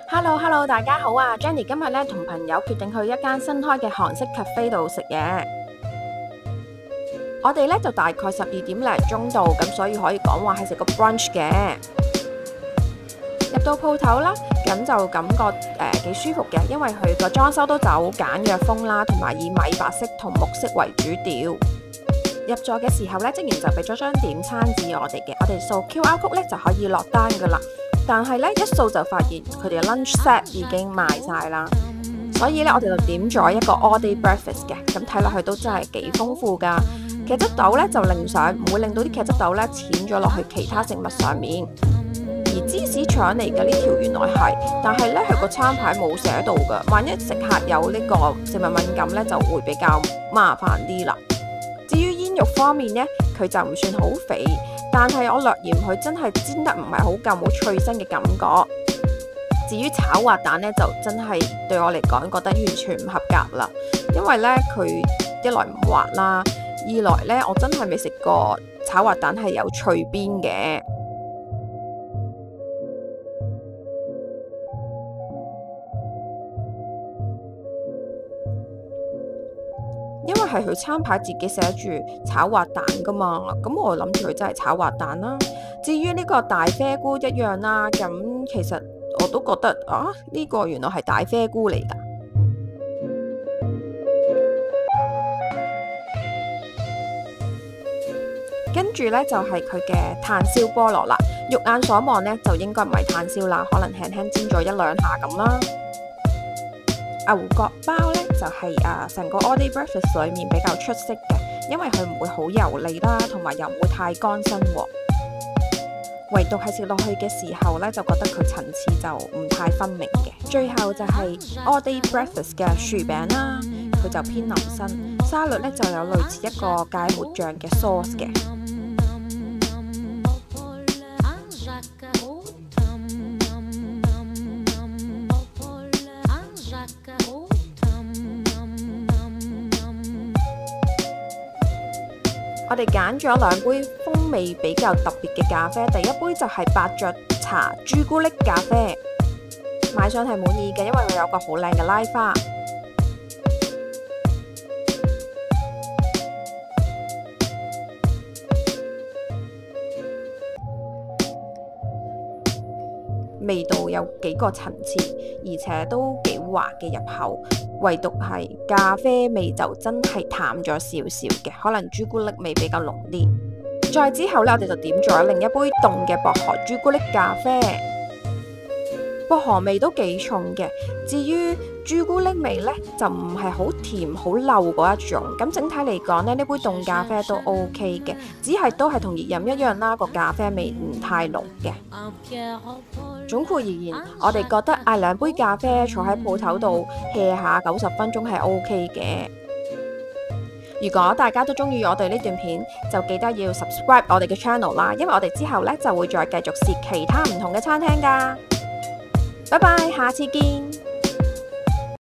Hello，大家好啊！Jenny 今日咧同朋友決定去一間新開嘅韓式 cafe 度食嘢。我哋咧就大概12點零鐘到，咁所以可以講話係食個 brunch 嘅。入到鋪頭啦，咁就感覺幾舒服嘅，因為佢個裝修都走簡約風啦，同埋以米白色同木色為主調。入座嘅時候咧，職員就俾咗張點餐紙我哋嘅，我哋掃 QR code 咧就可以落單噶啦。但係咧一掃就發現佢哋嘅 lunch set 已經賣晒啦，所以咧我哋就點咗一個 all day breakfast 嘅，咁睇落去都真係幾豐富噶。茄汁豆咧就另上，唔會令到啲茄汁豆咧濺咗落去其他食物上面。而芝士腸嚟嘅呢條原來係，但係咧佢個餐牌冇寫到噶，萬一食客有呢個食物敏感咧就會比較麻煩啲啦。至於煙肉方面呢，佢就唔算好肥，但係我略嫌佢真係煎得唔係好夠，冇脆身嘅感覺。至於炒滑蛋呢，就真係對我嚟講覺得完全唔合格啦，因為呢，佢一來唔滑啦，二來呢，我真係未食過炒滑蛋係有脆邊嘅。因為係佢餐牌自己寫住炒滑蛋噶嘛，咁我諗住佢真係炒滑蛋啦。至於呢個大啡菇一樣啦，咁其實我都覺得呢個原來係大啡菇嚟噶。跟住呢，就係佢嘅炭燒菠蘿啦，肉眼所望呢，就應該唔係炭燒啦，可能輕輕煎咗一兩下咁啦。牛角包呢，就係成個 all day breakfast 裏面比較出色嘅，因為佢唔會好油膩啦，同埋又唔會太乾身喎。唯獨係食落去嘅時候呢，就覺得佢層次就唔太分明嘅。最後就係 all day breakfast 嘅薯餅啦，佢就偏腍身，沙律呢就有類似一個芥末醬嘅 sauce 嘅。我哋揀咗兩杯風味比較特別嘅咖啡，第一杯就係伯爵茶朱古力咖啡，買相係滿意嘅，因為佢有個好靚嘅拉花。味道有幾個層次，而且都幾滑嘅入口，唯獨係咖啡味就真係淡咗少少嘅，可能朱古力味比較濃啲。再之後呢，我哋就點咗另一杯凍嘅薄荷朱古力咖啡，薄荷味都幾重嘅。至於朱古力味呢，就唔係好甜好漏嗰一種。咁整體嚟講呢，呢杯凍咖啡都 OK 嘅，只係都係同熱飲一樣啦，個咖啡味唔太濃嘅。總括而言，我哋覺得嗌兩杯咖啡坐喺鋪頭度 hea 下90分鐘係 OK 嘅。如果大家都中意我哋呢段片，就記得要 subscribe 我哋嘅 channel 啦，因為我哋之後呢就會再繼續試其他唔同嘅餐廳㗎。拜拜，下次見。